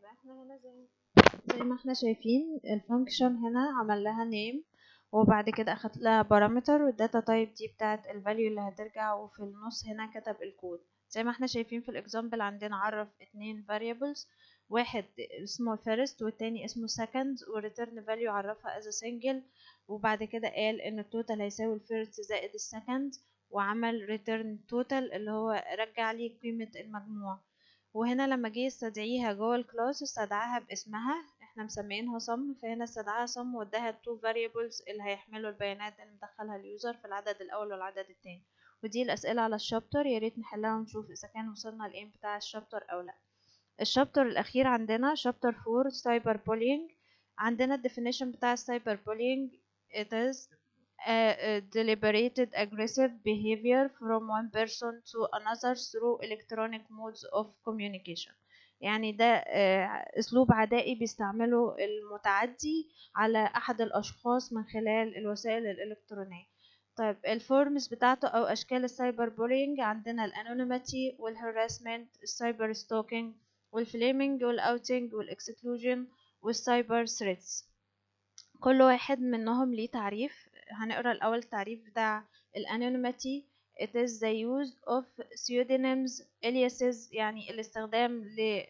احنا هنا زي ما احنا شايفين الفانكشن هنا عمل لها نيم، وبعد كده اخد لها بارامتر، والداتا تايب دي بتاعت الفاليو اللي هترجع، وفي النص هنا كتب الكود. زي ما احنا شايفين في الاكزامبل عندنا عرف 2 variables، واحد اسمه first والتاني اسمه second، والريتيرن فاليو عرفها as a single، وبعد كده قال ان التوتال هيساوي الفيرست زائد السكند، وعمل ريتيرن توتال اللي هو رجع لي قيمة المجموع. وهنا لما جه يستدعيها جوه الكلاس استدعاها باسمها، احنا مسميينها sum، فهنا استدعاها sum واداها 2 variables اللي هيحملوا البيانات اللي مدخلها اليوزر في العدد الاول والعدد التاني. ودي الاسئله على الشابتر، يا ريت نحلها ونشوف اذا كان وصلنا الايم بتاع الشابتر او لا. الشابتر الاخير عندنا شابتر 4 cyber bullying. عندنا الديفينيشن بتاع cyber bullying: it is deliberated aggressive behavior from one person to another through electronic modes of communication. يعني ده اسلوب عدائي بيستعمله المتعدي على احد الاشخاص من خلال الوسائل الالكترونيه. طيب الفورمز بتاعته او اشكال السايبر بولينج: عندنا الانونيميتي والهراسمنت، السايبر ستوكينج والفليمنج والاوتنج والاكسكلوجن والسايبر ثريتس. كل واحد منهم ليه تعريف. هنقرا الاول التعريف بتاع الانونيميتي: it is the use of pseudonyms aliases، يعني الاستخدام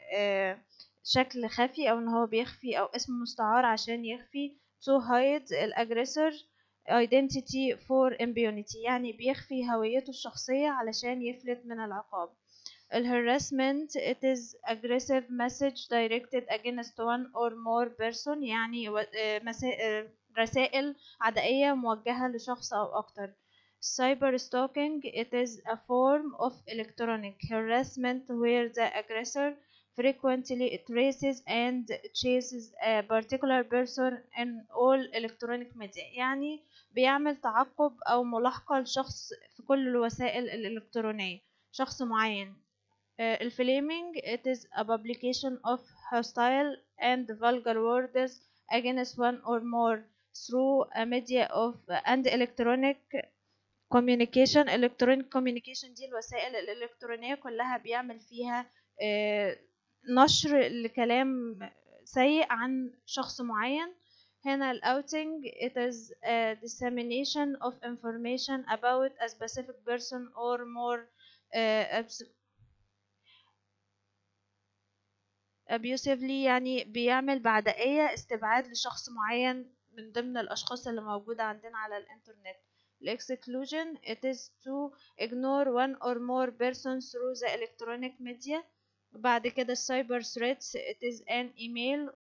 لشكل خفي او ان هو بيخفي، او اسم مستعار عشان يخفي. to hide الaggressor identity for impunity، يعني بيخفي هويته الشخصية علشان يفلت من العقاب. الهراسمنت: it is aggressive message directed against one or more person، يعني رسائل عدائية موجهة لشخص أو أكتر. cyber stalking: it is a form of electronic harassment where the aggressor frequently traces and chases a particular person in all electronic media، يعني بيعمل تعقب أو ملاحقة لشخص في كل الوسائل الإلكترونية، شخص معين. الفليمينج: it is a publication of hostile and vulgar words against one or more through a media of and electronic communication. electronic communication دي الوسائل الإلكترونية كلها بيعمل فيها نشر لكلام سيء عن شخص معين. هنا الأوتنج: it is a dissemination of information about a specific person or more abusively، يعني بيعمل بعدائية استبعاد لشخص معين من ضمن الأشخاص اللي موجودة عندنا على الإنترنت. exclusion: it is to ignore one or more persons through the electronic media. بعد كده cyber threats: it is an email